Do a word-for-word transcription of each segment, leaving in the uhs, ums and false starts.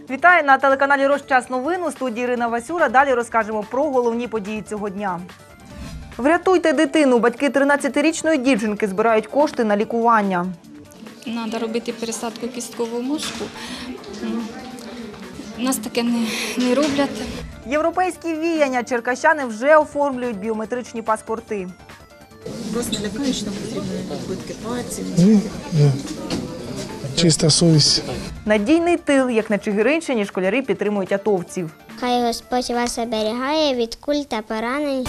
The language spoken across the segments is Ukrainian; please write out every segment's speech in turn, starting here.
Вітаю на телеканалі «Розчас новин». У студії Ірина Васюра. Далі розкажемо про головні події цього дня. Врятуйте дитину. Батьки тринадцятирічної дівчинки збирають кошти на лікування. Треба робити пересадку кісткового мозку. Нас таке не, не роблять. Європейські віяння. Черкащани вже оформлюють біометричні паспорти. Вас не лякають, що там потрібні відбитки пальців? Ні, ні. Чиста совість. Надійний тил, як на Чигиринщині, школярі підтримують атовців. Хай Господь вас оберігає від куль та поранень.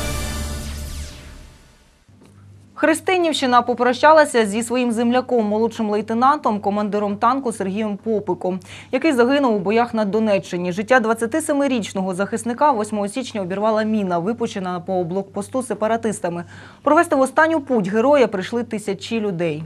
Христинівщина попрощалася зі своїм земляком, молодшим лейтенантом, командиром танку Сергієм Попиком, який загинув у боях на Донеччині. Життя двадцятисемирічного захисника восьмого січня обірвала міна, випущена по блокпосту сепаратистами. Провести в останню путь героя прийшли тисячі людей.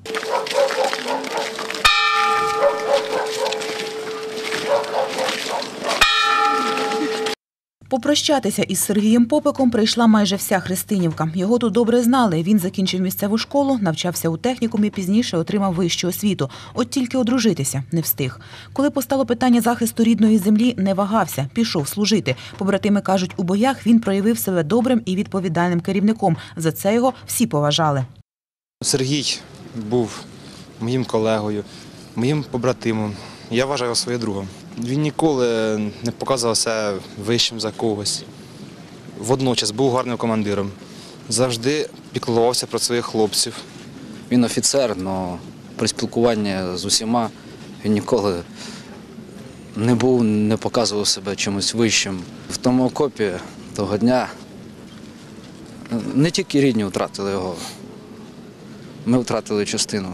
Попрощатися із Сергієм Попиком прийшла майже вся Христинівка. Його тут добре знали. Він закінчив місцеву школу, навчався у технікумі, пізніше отримав вищу освіту. От тільки одружитися не встиг. Коли постало питання захисту рідної землі, не вагався, пішов служити. Побратими кажуть, у боях він проявив себе добрим і відповідальним керівником. За це його всі поважали. Сергій був моїм колегою, моїм побратимом. Я вважаю його своїм другом. Він ніколи не показувався вищим за когось. Водночас був гарним командиром. Завжди піклувався про своїх хлопців. Він офіцер, але при спілкуванні з усіма він ніколи не був, не показував себе чимось вищим. В тому окопі того дня не тільки рідні втратили його, ми втратили частину,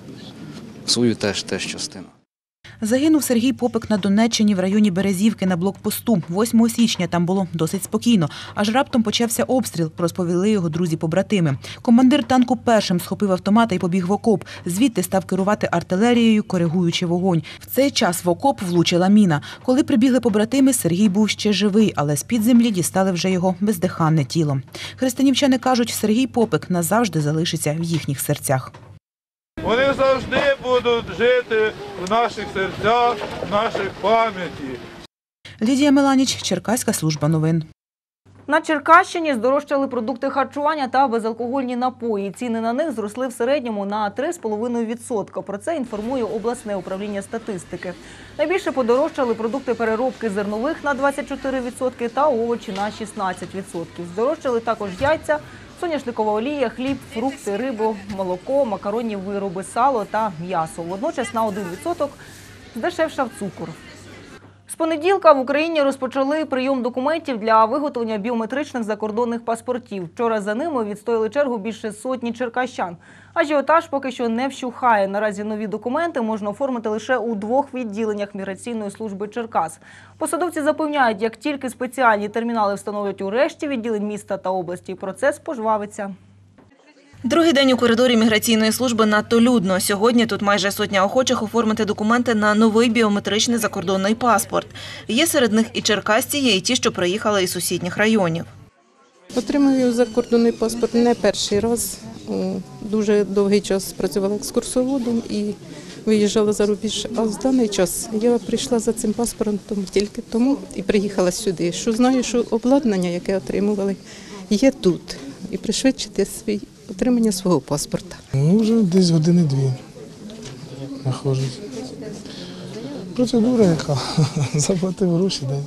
свою теж, теж частину. Загинув Сергій Попик на Донеччині в районі Березівки на блокпосту. восьмого січня там було досить спокійно. Аж раптом почався обстріл, розповіли його друзі-побратими. Командир танку першим схопив автомата і побіг в окоп. Звідти став керувати артилерією, коригуючи вогонь. В цей час в окоп влучила міна. Коли прибігли побратими, Сергій був ще живий, але з-під землі дістали вже його бездиханне тіло. Христинівчани кажуть, Сергій Попик назавжди залишиться в їхніх серцях. Вони завжди будуть жити в наших серцях, в наших пам'яті. Лідія Меланіч, Черкаська служба новин. На Черкащині здорожчали продукти харчування та безалкогольні напої. Ціни на них зросли в середньому на три з половиною відсотка. Про це інформує обласне управління статистики. Найбільше подорожчали продукти переробки зернових на двадцять чотири відсотки та овочі на шістнадцять відсотків. Здорожчали також яйця, соняшникова олія, хліб, фрукти, рибу, молоко, макаронні вироби, сало та м'ясо. Водночас на один відсоток здешевшав цукор. З понеділка в Україні розпочали прийом документів для виготовлення біометричних закордонних паспортів. Вчора за ними відстояли чергу більше сотні черкащан. Ажіотаж поки що не вщухає. Наразі нові документи можна оформити лише у двох відділеннях міграційної служби Черкас. Посадовці запевняють, як тільки спеціальні термінали встановлять у решті відділень міста та області, процес пожвавиться. Другий день у коридорі міграційної служби надто людно. Сьогодні тут майже сотня охочих оформити документи на новий біометричний закордонний паспорт. Є серед них і черкасці, є і ті, що приїхали із сусідніх районів. Отримую закордонний паспорт не перший раз. Дуже довгий час працювала екскурсоводом і виїжджала за рубіж. А в даний час я прийшла за цим паспортом тільки тому і приїхала сюди. Що знаю, що обладнання, яке отримували, є тут. І пришвидшити свій отримання свого паспорта. Ну, вже десь години-дві знаходжусь. Процедура яка. Заплатив гроші, дай.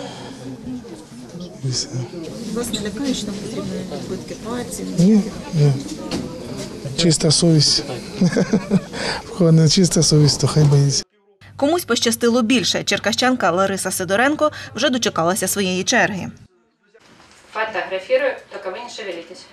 І все. Вас не лякають, що там потрібні відбитки пальців? Ні, ні. Чиста совість. В кого не чиста совість, то хай боїться. Комусь пощастило більше. Черкащанка Лариса Сидоренко вже дочекалася своєї черги. Фотографирую, только вы не шевелитесь.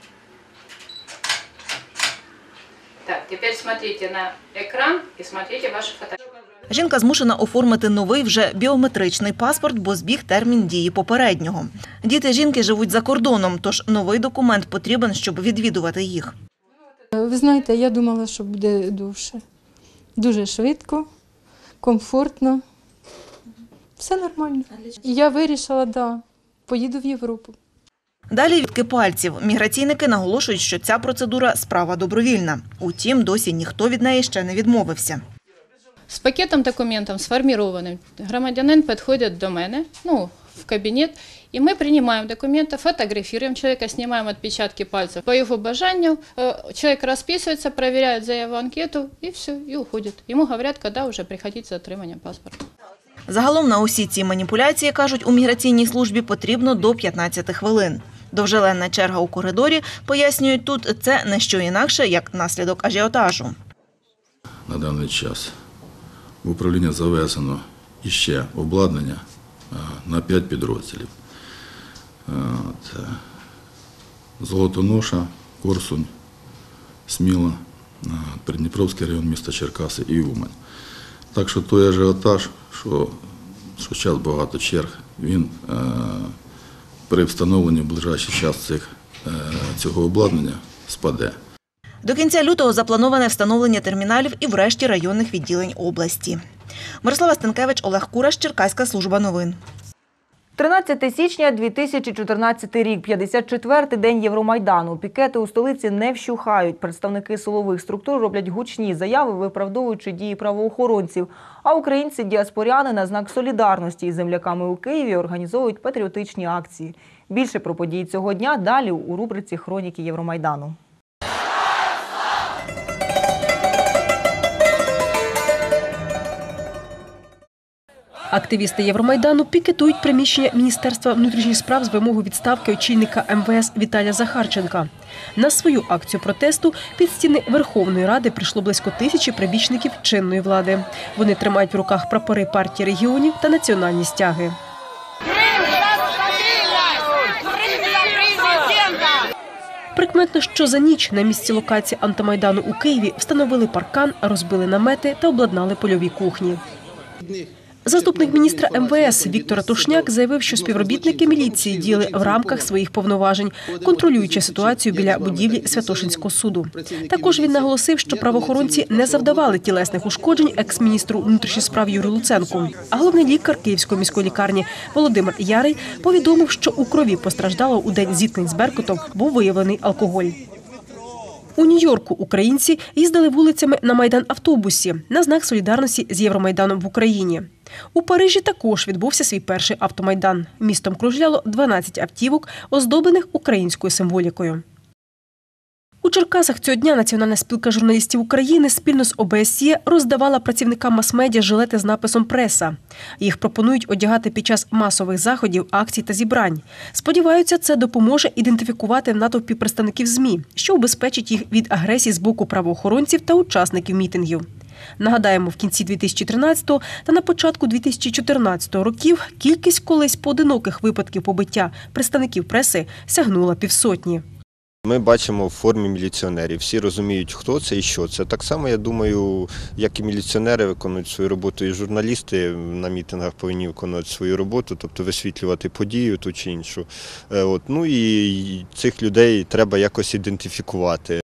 Так, теперь смотрите на экран и смотрите ваши фотографии. Жінка змушена оформити новий вже біометричний паспорт, бо збіг термін дії попереднього. Діти жінки живуть за кордоном, тож новий документ потрібен, щоб відвідувати їх. Ви знаєте, я думала, що буде довше. Дуже швидко, комфортно. Все нормально. І я вирішила, так, да, поїду в Європу. Далі відбитки пальців. Міграційники наголошують, що ця процедура – справа добровільна. Утім, досі ніхто від неї ще не відмовився. з пакетом документів сформованим. Громадянин підходить до мене, ну, в кабінет, і ми приймаємо документи, фотографуємо чоловіка, знімаємо відпечатки пальців. По його бажанню чоловік розписується, перевіряє заяву, анкету і все, і уходить. Йому говорять, коли вже приходити за отриманням паспорта. Загалом на усі ці маніпуляції, кажуть, у міграційній службі потрібно до п'ятнадцяти хвилин. Довжеленна черга у коридорі, пояснюють тут, це не що інакше, як наслідок ажіотажу. На даний час в управління завезено іще обладнання на п'ять підрозділів. Це Золотоноша, Корсунь, Сміла, Придніпровський район міста Черкаси і Умань. Так що той ажіотаж, що, що зараз багато черг, він е, при встановленні в ближайший час цих, е, цього обладнання спаде. До кінця лютого заплановане встановлення терміналів і в решті районних відділень області. Мирослава Стенкевич, Олег Кураш, Черкаська служба новин. тринадцяте січня дві тисячі чотирнадцятий рік, п'ятдесят четвертий день Євромайдану. Пікети у столиці не вщухають. Представники силових структур роблять гучні заяви, виправдовуючи дії правоохоронців. А українці-діаспоряни на знак солідарності із земляками у Києві організовують патріотичні акції. Більше про події цього дня далі у рубриці «Хроніки Євромайдану». Активісти Євромайдану пікетують приміщення Міністерства внутрішніх справ з вимогою відставки очільника ем ве ес Віталія Захарченка. На свою акцію протесту під стіни Верховної Ради прийшло близько тисячі прибічників чинної влади. Вони тримають в руках прапори партії регіонів та національні стяги. Прикметно, що за ніч на місці локації антимайдану у Києві встановили паркан, розбили намети та обладнали польові кухні. Заступник міністра ем ве ес Віктор Тушняк заявив, що співробітники міліції діяли в рамках своїх повноважень, контролюючи ситуацію біля будівлі Святошинського суду. Також він наголосив, що правоохоронці не завдавали тілесних ушкоджень екс-міністру внутрішніх справ Юрію Луценку. А головний лікар Київської міської лікарні Володимир Ярий повідомив, що у крові постраждалого у день зіткнень з Беркутом був виявлений алкоголь. У Нью-Йорку українці їздили вулицями на Майдан автобусі на знак солідарності з Євромайданом в Україні. У Парижі також відбувся свій перший автомайдан. Містом кружляло дванадцять автівок, оздоблених українською символікою. У Черкасах цього дня Національна спілка журналістів України спільно з о бе ес є роздавала працівникам мас-медіа жилети з написом «Преса». Їх пропонують одягати під час масових заходів, акцій та зібрань. Сподіваються, це допоможе ідентифікувати в натовпі представників ЗМІ, що убезпечить їх від агресії з боку правоохоронців та учасників мітингів. Нагадаємо, в кінці дві тисячі тринадцятого та на початку дві тисячі чотирнадцятого років кількість колись поодиноких випадків побиття представників преси сягнула півсотні. Ми бачимо в формі міліціонерів. Всі розуміють, хто це і що це. Так само, я думаю, як і міліціонери виконують свою роботу, і журналісти на мітингах повинні виконувати свою роботу, тобто висвітлювати подію ту чи іншу. От. Ну і цих людей треба якось ідентифікувати.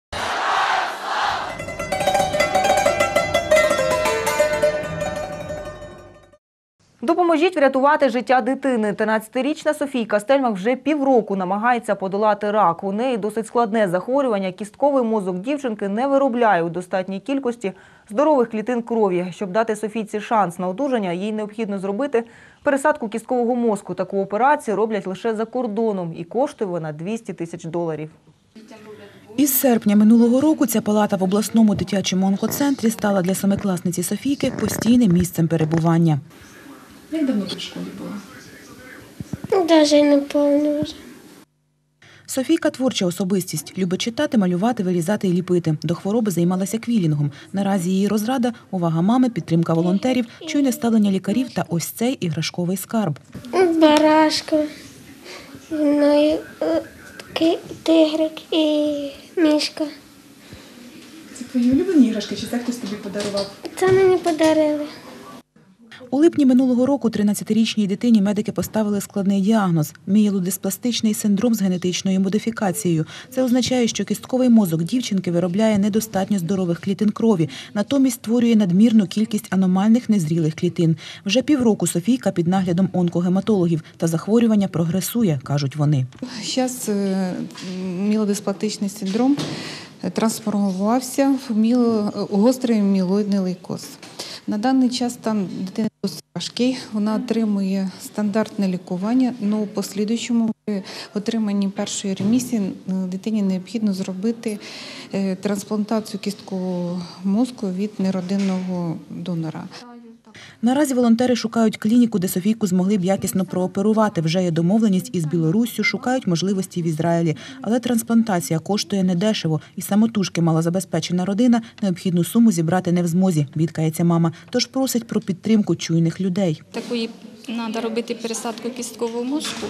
Допоможіть врятувати життя дитини. тринадцятирічна Софійка Стельмах вже півроку намагається подолати рак. У неї досить складне захворювання. Кістковий мозок дівчинки не виробляє у достатній кількості здорових клітин крові. Щоб дати Софійці шанс на одужання, їй необхідно зробити пересадку кісткового мозку. Таку операцію роблять лише за кордоном і коштує вона двісті тисяч доларів. Із серпня минулого року ця палата в обласному дитячому онкоцентрі стала для семикласниці Софійки постійним місцем перебування. Як давно ти в школі була? Навіть не пам'ятаю вже. Софійка – творча особистість. Любить читати, малювати, вирізати і ліпити. До хвороби займалася квілінгом. Наразі її розрада – увага мами, підтримка волонтерів, чуйне ставлення лікарів та ось цей іграшковий скарб. Барашка, ну, тигрик і мішка. Це твої улюблені іграшки, чи це хтось тобі подарував? Це мені подарили. У липні минулого року тринадцятирічній дитині медики поставили складний діагноз – мієлодиспластичний синдром з генетичною модифікацією. Це означає, що кістковий мозок дівчинки виробляє недостатньо здорових клітин крові, натомість створює надмірну кількість аномальних незрілих клітин. Вже півроку Софійка під наглядом онкогематологів, та захворювання прогресує, кажуть вони. Зараз мієлодиспластичний синдром трансформувався в міл... гострий мілоїдний лейкоз. На даний час стан дитини досить важкий. Вона отримує стандартне лікування, але у послідуючому при отриманні першої ремісії дитині необхідно зробити трансплантацію кісткового мозку від неродинного донора. Наразі волонтери шукають клініку, де Софійку змогли б якісно прооперувати. Вже є домовленість із Білоруссю, шукають можливості в Ізраїлі. Але трансплантація коштує недешево. І самотужки малозабезпечена родина необхідну суму зібрати не в змозі, бідкається мама. Тож просить про підтримку чуйних людей. Такої треба робити пересадку кісткового мозку.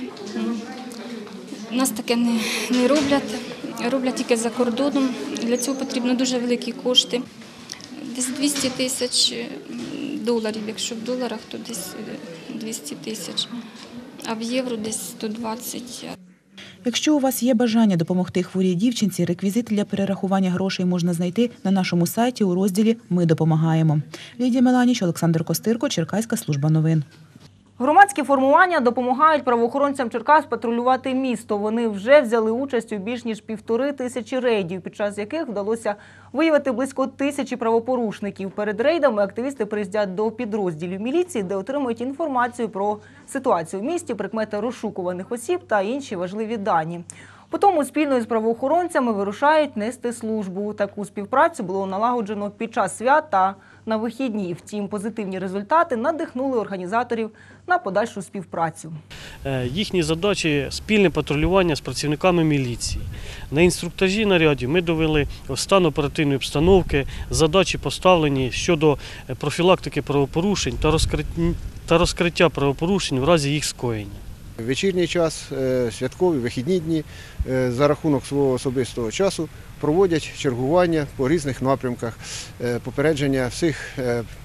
У нас таке не, не роблять, роблять тільки за кордоном. Для цього потрібно дуже великі кошти. Десь двісті тисяч доларів, якщо в доларах, то десь двісті тисяч, а в євро десь сто двадцять. Якщо у вас є бажання допомогти хворій дівчинці, реквізити для перерахування грошей можна знайти на нашому сайті у розділі «Ми допомагаємо». Лідія Меланіч, Олександр Костирко, Черкаська служба новин. Громадські формування допомагають правоохоронцям Черкас патрулювати місто. Вони вже взяли участь у більш ніж півтори тисячі рейдів, під час яких вдалося виявити близько тисячі правопорушників. Перед рейдами активісти приїздять до підрозділів міліції, де отримують інформацію про ситуацію в місті, прикмети розшукуваних осіб та інші важливі дані. Потім спільно з правоохоронцями вирушають нести службу. Таку співпрацю було налагоджено під час свят та на вихідні. Втім, позитивні результати надихнули організаторів на подальшу співпрацю. Їхні задачі – спільне патрулювання з працівниками міліції. На інструктажі нарядів ми довели стан оперативної обстановки, задачі поставлені щодо профілактики правопорушень та розкриття правопорушень в разі їх скоєння. Вечірній час, святкові, вихідні дні за рахунок свого особистого часу проводять чергування по різних напрямках, попередження всіх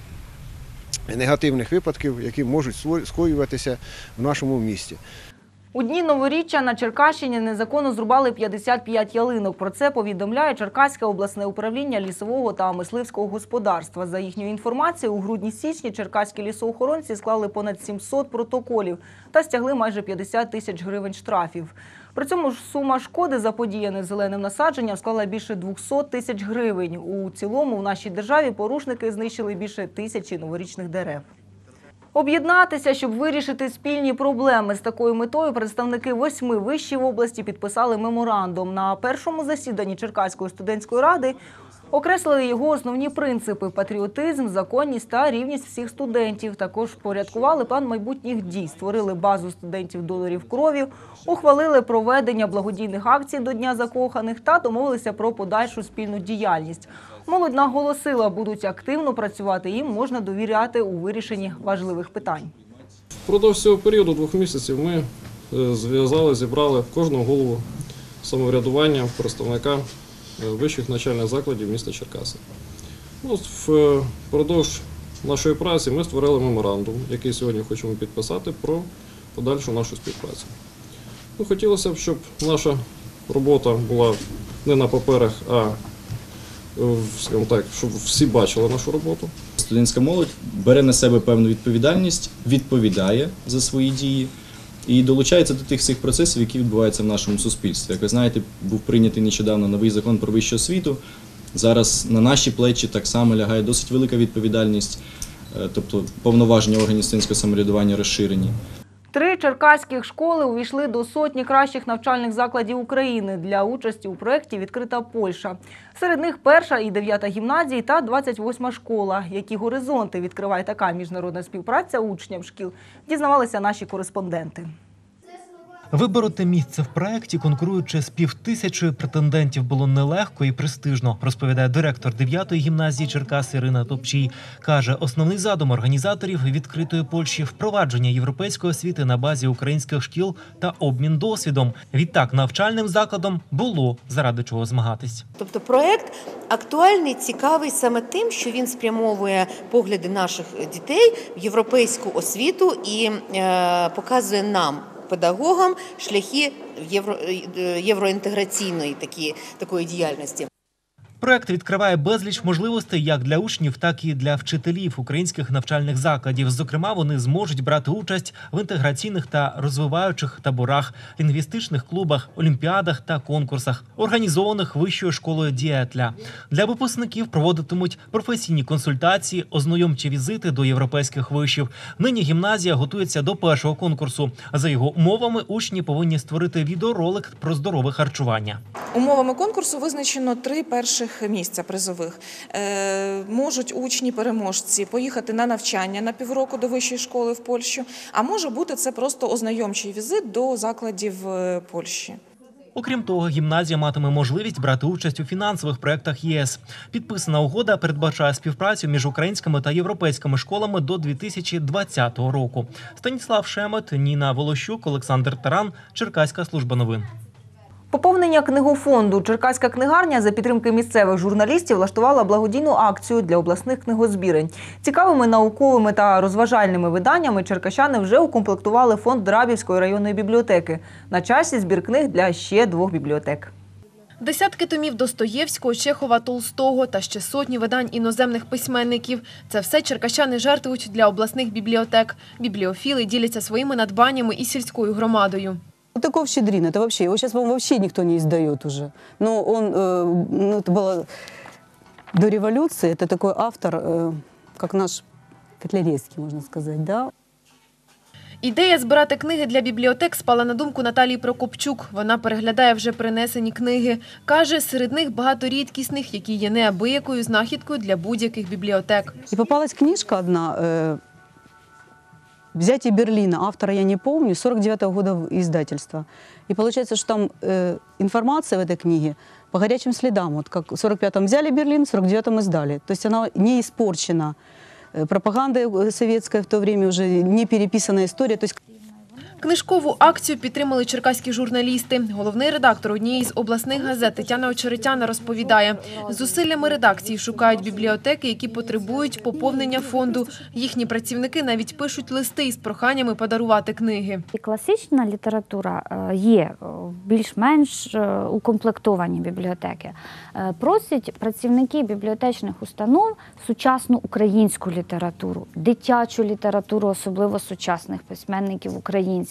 негативних випадків, які можуть скоюватися в нашому місті. У дні новоріччя на Черкащині незаконно зрубали п'ятдесят п'ять ялинок. Про це повідомляє Черкаське обласне управління лісового та мисливського господарства. За їхньою інформацією, у грудні-січні черкаські лісоохоронці склали понад сімсот протоколів та стягли майже п'ятдесят тисяч гривень штрафів. При цьому ж сума шкоди, заподіяних зеленим насадженням, склала більше двохсот тисяч гривень. У цілому в нашій державі порушники знищили більше тисячі новорічних дерев. Об'єднатися, щоб вирішити спільні проблеми. З такою метою представники восьми вишів області підписали меморандум. На першому засіданні Черкаської студентської ради окреслили його основні принципи – патріотизм, законність та рівність всіх студентів. Також впорядкували план майбутніх дій, створили базу студентів донорів крові, ухвалили проведення благодійних акцій до Дня закоханих та домовилися про подальшу спільну діяльність. Молодь наголосила, будуть активно працювати, їм можна довіряти у вирішенні важливих питань. Впродовж цього періоду двох місяців ми зв'язали, зібрали кожного голову самоврядування, представника вищих навчальних закладів міста Черкаси. Впродовж нашої праці ми створили меморандум, який сьогодні хочемо підписати про подальшу нашу співпрацю. Ну, хотілося б, щоб наша робота була не на паперах, а скажімо так, щоб всі бачили нашу роботу. Студентська молодь бере на себе певну відповідальність, відповідає за свої дії і долучається до тих всіх процесів, які відбуваються в нашому суспільстві. Як ви знаєте, був прийнятий нещодавно новий закон про вищу освіту. Зараз на наші плечі так само лягає досить велика відповідальність, тобто повноваження органів студентського самоврядування розширені. Три черкаських школи увійшли до сотні кращих навчальних закладів України. Для участі у проєкті відкрита Польща. Серед них перша і дев'ята гімназії та двадцять восьма школа. Які горизонти відкриває така міжнародна співпраця учням шкіл, дізнавалися наші кореспонденти. Вибороти місце в проєкті, конкуруючи з півтисячою претендентів, було нелегко і престижно, розповідає директор дев'ятої гімназії Черкас Ірина Топчій. Каже, основний задум організаторів відкритої Польщі – впровадження європейської освіти на базі українських шкіл та обмін досвідом. Відтак, навчальним закладом було заради чого змагатись. Тобто проєкт актуальний, цікавий саме тим, що він спрямовує погляди наших дітей в європейську освіту і е, показує нам, педагогам, шляхи євро, євроінтеграційної такі, такої діяльності. Проект відкриває безліч можливостей як для учнів, так і для вчителів українських навчальних закладів. Зокрема, вони зможуть брати участь в інтеграційних та розвиваючих таборах, лінгвістичних клубах, олімпіадах та конкурсах, організованих Вищою школою Дієтля. Для випускників проводитимуть професійні консультації, ознайомчі візити до європейських вишів. Нині гімназія готується до першого конкурсу. За його умовами, учні повинні створити відеоролик про здорове харчування. Умовами конкурсу визначено три перших місця призових. Е, можуть учні-переможці поїхати на навчання на півроку до вищої школи в Польщу, а може бути це просто ознайомчий візит до закладів Польщі. Окрім того, гімназія матиме можливість брати участь у фінансових проєктах ЄС. Підписана угода передбачає співпрацю між українськими та європейськими школами до дві тисячі двадцятого року. Станіслав Шемет, Ніна Волощук, Олександр Таран, Черкаська служба новин. Поповнення книгофонду. Черкаська книгарня за підтримки місцевих журналістів влаштувала благодійну акцію для обласних книгозбірень. Цікавими науковими та розважальними виданнями черкащани вже укомплектували фонд Драбівської районної бібліотеки. На часі збір книг для ще двох бібліотек. Десятки томів Достоєвського, Чехова, Толстого та ще сотні видань іноземних письменників. Це все черкащани жертвують для обласних бібліотек. Бібліофіли діляться своїми надбаннями і сільською громадою. Таков Щедрин, это вообще, его сейчас, по-моему, вообще никто не издает уже. Но он, э, ну, это было до революции, это такой автор, э, как наш Котляревский, можно сказать, да. Ідея збирати книги для бібліотек спала на думку Наталії Прокопчук. Вона переглядає вже принесені книги. Каже, серед них багато рідкісних, які є неабиякою знахідкою для будь-яких бібліотек. И попалась книжка одна, э, «Взятие Берлина», автора я не помню, сорок девятого года издательства. И получается, что там э, информация в этой книге по горячим следам. Вот как в сорок пятом взяли Берлин, в сорок девятом издали. То есть она не испорчена пропагандой советской в то время, уже не переписанная история. То есть... Книжкову акцію підтримали черкаські журналісти. Головний редактор однієї з обласних газет Тетяна Очеретяна розповідає, зусиллями редакції шукають бібліотеки, які потребують поповнення фонду. Їхні працівники навіть пишуть листи із проханнями подарувати книги. Класична література є більш-менш укомплектовані бібліотеки. Просять працівники бібліотечних установ сучасну українську літературу, дитячу літературу, особливо сучасних письменників українських.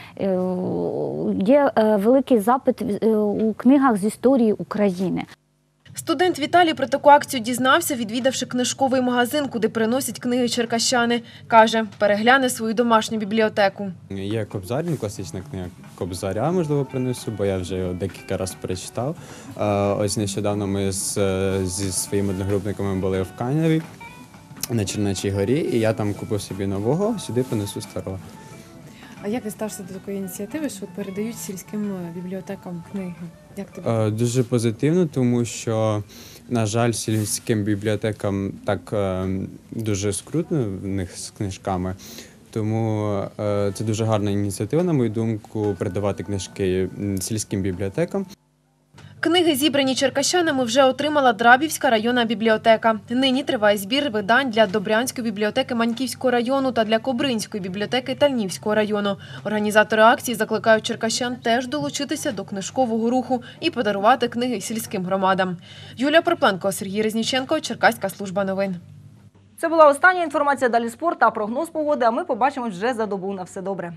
Є великий запит у книгах з історії України. Студент Віталій про таку акцію дізнався, відвідавши книжковий магазин, куди приносять книги черкащани. Каже, перегляне свою домашню бібліотеку. Є Кобзар, класична книга Кобзаря, можливо, принесу, бо я вже його декілька разів перечитав. Ось нещодавно ми з, зі своїми одногрупниками були в Каневі на Чернечій горі, і я там купив собі нового, сюди принесу старого. А як ви ставишся до такої ініціативи, що передають сільським бібліотекам книги? Як тобі? Дуже позитивно, тому що, на жаль, сільським бібліотекам так дуже скрутно в них з книжками. Тому це дуже гарна ініціатива, на мою думку, передавати книжки сільським бібліотекам. Книги, зібрані черкащанами, вже отримала Драбівська районна бібліотека. Нині триває збір видань для Добрянської бібліотеки Маньківського району та для Кобринської бібліотеки Тальнівського району. Організатори акції закликають черкащан теж долучитися до книжкового руху і подарувати книги сільським громадам. Юлія Пропленко, Сергій Резніченко, Черкаська служба новин. Це була остання інформація. Далі спорт та прогноз погоди, а ми побачимось вже за добу. На все добре.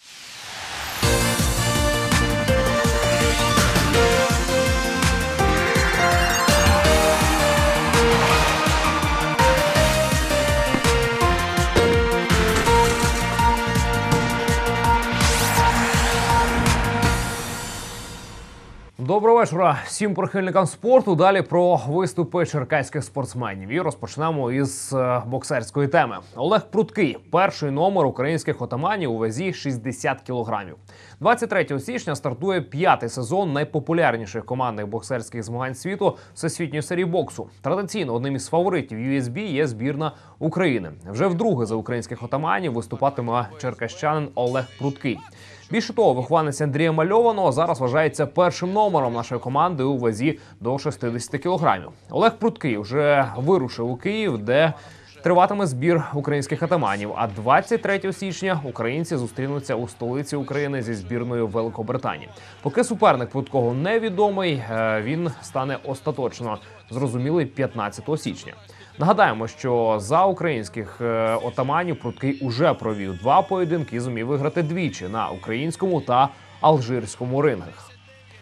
Доброго вечора всім прихильникам спорту. Далі про виступи черкаських спортсменів. І розпочнемо із боксерської теми. Олег Пруткий – перший номер українських отаманів у вазі шістдесят кілограмів. двадцять третього січня стартує п'ятий сезон найпопулярніших командних боксерських змагань світу Всесвітньої серії боксу. Традиційно одним із фаворитів ю ес бі є збірна України. Вже вдруге за українських отаманів виступатиме черкащанин Олег Пруткий. Більше того, вихованець Андрія Мальованого зараз вважається першим номером нашої команди у вазі до шістдесят кілограмів. Олег Пруткий вже вирушив у Київ, де триватиме збір українських атаманів, а двадцять третього січня українці зустрінуться у столиці України зі збірною Великобританії. Поки суперник Прудкого невідомий, він стане остаточно зрозумілий п'ятнадцятого січня. Нагадаємо, що за українських отаманів Прудкий уже провів два поєдинки і зумів виграти двічі на українському та алжирському рингах.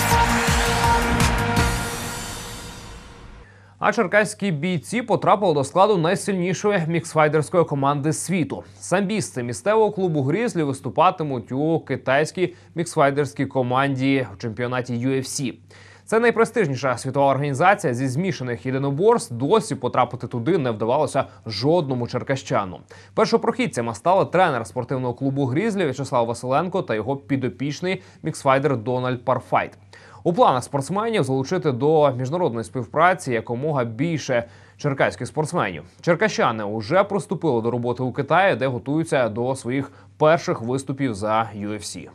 А черкаські бійці потрапили до складу найсильнішої міксфайдерської команди світу. Самбісти місцевого клубу «Грізлі» виступатимуть у китайській міксфайдерській команді в чемпіонаті ю еф сі. Це найпрестижніша світова організація зі змішаних єдиноборств. Досі потрапити туди не вдавалося жодному черкащану. Першопрохідцями стали тренер спортивного клубу «Грізлі» В'ячеслав Василенко та його підопічний міксфайдер Дональд Парфайт. У планах спортсменів залучити до міжнародної співпраці якомога більше черкаських спортсменів. Черкащани вже приступили до роботи у Китаї, де готуються до своїх перших виступів за ю еф сі.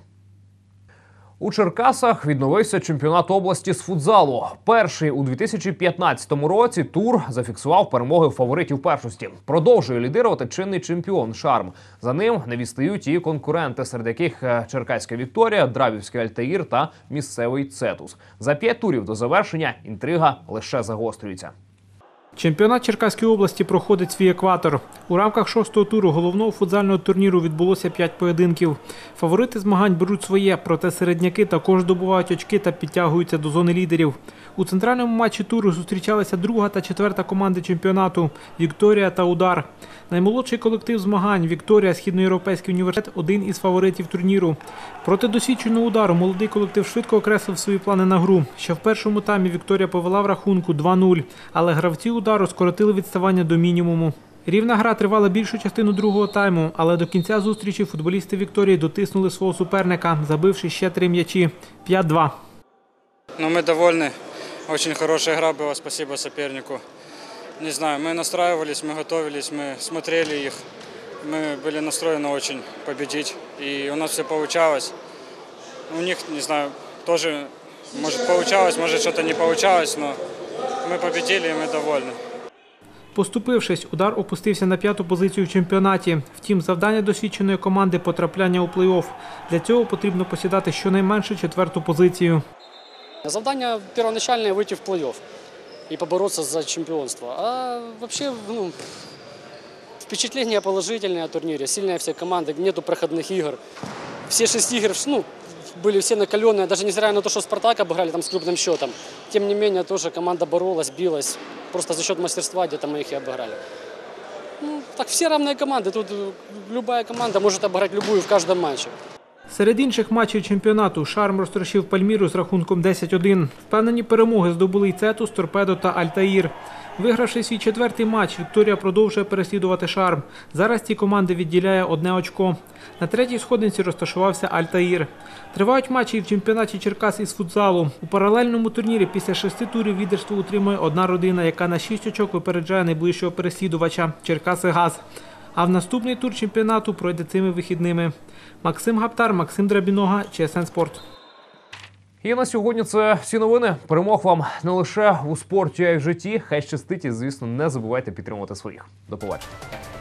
У Черкасах відновився чемпіонат області з футзалу. Перший у дві тисячі п'ятнадцятому році тур зафіксував перемоги фаворитів першості. Продовжує лідирувати чинний чемпіон «Шарм». За ним не відстають і конкуренти, серед яких черкаська «Вікторія», драбівський «Альтаїр» та місцевий «Цетус». За п'ять турів до завершення інтрига лише загострюється. Чемпіонат Черкаської області проходить свій екватор. У рамках шостого туру головного футзального турніру відбулося п'ять поєдинків. Фаворити змагань беруть своє, проте середняки також здобувають очки та підтягуються до зони лідерів. У центральному матчі туру зустрічалися друга та четверта команди чемпіонату – «Вікторія» та «Удар». Наймолодший колектив змагань «Вікторія» Східноєвропейський університет – один із фаворитів турніру. Проти досвідченого «Удару» молодий колектив швидко окреслив свої плани на гру. Ще в першому таймі «Вікторія» повела в рахунку два нуль, але гравці «Удару» скоротили відставання до мінімуму. Рівна гра тривала більшу частину другого тайму, але до кінця зустрічі футболісти «Вікторії» дотиснули свого суперника, забивши ще три м'ячі – п'ять два. Ну, ми довольні. Очень хорошая игра была, спасибо сопернику. Не знаю, мы настраивались, мы готовились, мы смотрели их. Мы были настроены очень победить, и у нас все получалось. У них, не знаю, тоже, может, получалось, может, что-то не получалось, но мы победили, и мы довольны. Поступившись, «Удар» опустився на п'яту позицію в чемпіонаті. Втім, завдання досвідченої команди – потрапляння у плей-офф. Для цього потрібно посідати щонайменше четверту позицію. Завдание первоначальное – выйти в плей-офф и побороться за чемпионство. А вообще, ну, впечатления положительные о турнире. Сильная вся команда, нету проходных игр. Все шесть игр, ну, были все накаленные, даже несмотря на то, что «Спартак» обыграли там с крупным счетом. Тем не менее, тоже команда боролась, билась. Просто за счет мастерства где-то мы их и обыграли. Ну, так все равные команды. Тут любая команда может обыграть любую в каждом матче. Серед інших матчів чемпіонату «Шарм» розтрощив «Пальміру» з рахунком десять один. Впевнені перемоги здобули й «Цетус», «Торпедо» та «Альтаїр». Вигравши свій четвертий матч, «Вікторія» продовжує переслідувати «Шарм». Зараз ці команди відділяє одне очко. На третій сходинці розташувався «Альтаїр». Тривають матчі і в чемпіонаті Черкас із футзалу. У паралельному турнірі після шести турів лідерство утримує одна родина, яка на шість очок випереджає найближчого переслідувача – «Черкаси-Газ». А в наступний тур чемпіонату пройде цими вихідними. Максим Гаптар, Максим Драбінога, Че Ес Ен Спорт. І на сьогодні це всі новини. Перемог вам не лише у спорті, а й в житті. Хай щастить і, звісно, не забувайте підтримувати своїх. До побачення.